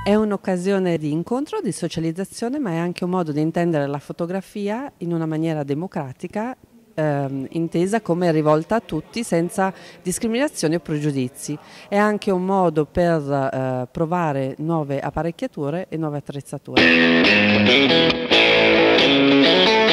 È un'occasione di incontro, di socializzazione, ma è anche un modo di intendere la fotografia in una maniera democratica, intesa come rivolta a tutti senza discriminazioni o pregiudizi. È anche un modo per provare nuove apparecchiature e nuove attrezzature.